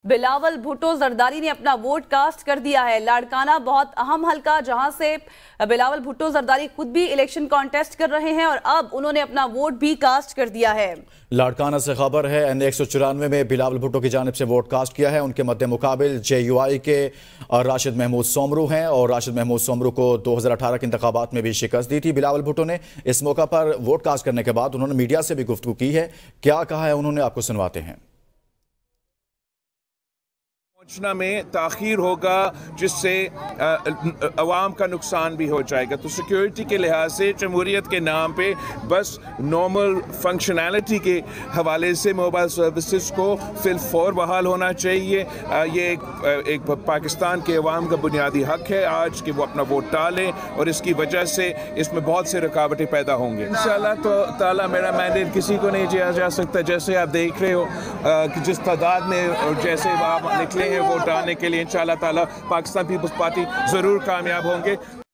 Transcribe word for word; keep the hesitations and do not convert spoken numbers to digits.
बिलावल भुट्टो जरदारी ने अपना vote cast कर दिया है। लाड़काना बहुत अहम हलका, जहां से बिलावल भुट्टो जरदारी खुद भी इलेक्शन कॉन्टेस्ट कर रहे हैं और अब उन्होंने अपना वोट भी कास्ट कर दिया है। लाड़काना से खबर है, एन एक सौ चौरानवे में बिलावल भुट्टो की जानिब से वोट कास्ट किया है। उनके मद्दे मुकाबिल जे यू आई के राशिद महमूद सोमरू हैं और राशिद महमूद सोमरू को दो हज़ार अठारह के इंतखाबात में भी शिकस्त दी थी बिलावल भुट्टो ने। इस मौका पर वोट कास्ट करने के बाद उन्होंने मीडिया से भी गुफ्तगू की है। क्या कहा है उन्होंने, आपको सुनवाते हैं। पहुंचना में ताख़ीर होगा जिससे अवाम का नुकसान भी हो जाएगा। तो सिक्योरिटी के लिहाज से जमहूरियत के नाम पे बस नॉर्मल फंक्शनैलिटी के हवाले से मोबाइल सर्विसेज को फिल फौर बहाल होना चाहिए। ये एक, एक पाकिस्तान के अवाम का बुनियादी हक है आज कि वो अपना वोट डालें और इसकी वजह से इसमें बहुत से रुकावटें पैदा होंगे। इंशाअल्लाह तो ताला मेरा मैंडेट किसी को नहीं दिया जा सकता। जैसे आप देख रहे हो कि जिस तादाद में जैसे आप निकले हैं वोट डालने के लिए, इंशाअल्लाह ताला पाकिस्तान पीपल्स पार्टी जरूर कामयाब होंगे।